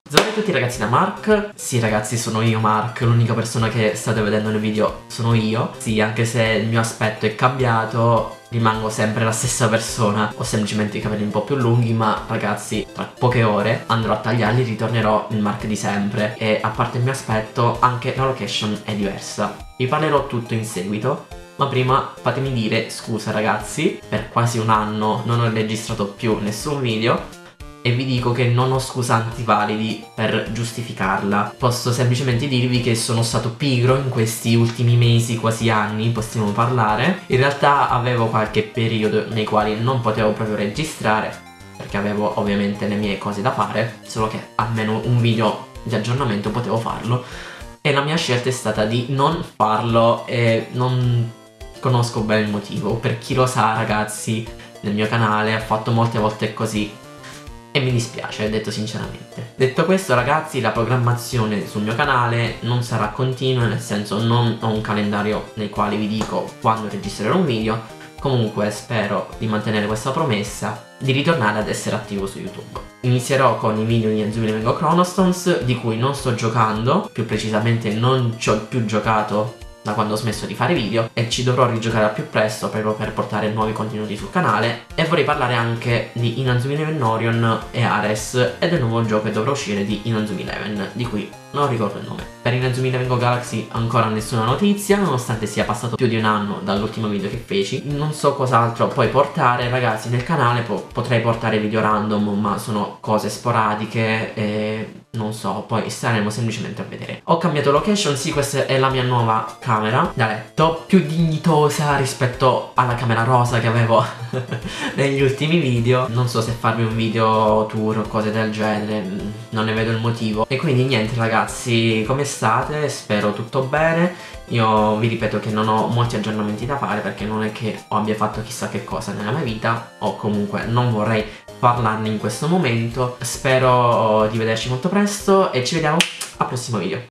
Salve a tutti ragazzi da Mark. Sì ragazzi, sono io Mark, l'unica persona che state vedendo nel video sono io. Sì, anche se il mio aspetto è cambiato, rimango sempre la stessa persona. Ho semplicemente i capelli un po' più lunghi, ma ragazzi, tra poche ore andrò a tagliarli e ritornerò il Mark di sempre. E a parte il mio aspetto, anche la location è diversa. Vi parlerò tutto in seguito, ma prima fatemi dire scusa ragazzi, per quasi un anno non ho registrato più nessun video e vi dico che non ho scusanti validi per giustificarla. Posso semplicemente dirvi che sono stato pigro in questi ultimi mesi, quasi anni, possiamo parlare. In realtà avevo qualche periodo nei quali non potevo proprio registrare, perché avevo ovviamente le mie cose da fare, solo che almeno un video di aggiornamento potevo farlo. E la mia scelta è stata di non farlo e non conosco bene il motivo. Per chi lo sa ragazzi, nel mio canale ho fatto molte volte così e mi dispiace, detto sinceramente. Detto questo ragazzi, la programmazione sul mio canale non sarà continua, nel senso non ho un calendario nei quali vi dico quando registrerò un video. Comunque spero di mantenere questa promessa, di ritornare ad essere attivo su YouTube. Inizierò con i video di Inazuma Eleven Go Chronostones, di cui non sto giocando, più precisamente non ci ho più giocato da quando ho smesso di fare video, e ci dovrò rigiocare al più presto proprio per portare nuovi contenuti sul canale. E vorrei parlare anche di Inazuma Eleven Orion e Ares e del nuovo gioco che dovrà uscire di Inazuma Eleven, di cui non ricordo il nome. Per Inazuma Eleven Go Galaxy ancora nessuna notizia, nonostante sia passato più di un anno dall'ultimo video che feci. Non so cos'altro poi portare ragazzi nel canale, potrei portare video random, ma sono cose sporadiche e non so, poi staremo semplicemente a vedere. Ho cambiato location, sì, questa è la mia nuova camera da letto, più dignitosa rispetto alla camera rosa che avevo negli ultimi video. Non so se farvi un video tour o cose del genere, non ne vedo il motivo. E quindi niente ragazzi, come state? Spero tutto bene. Io vi ripeto che non ho molti aggiornamenti da fare, perché non è che abbia fatto chissà che cosa nella mia vita, o comunque non vorrei parlarne in questo momento. Spero di vederci molto presto e ci vediamo al prossimo video.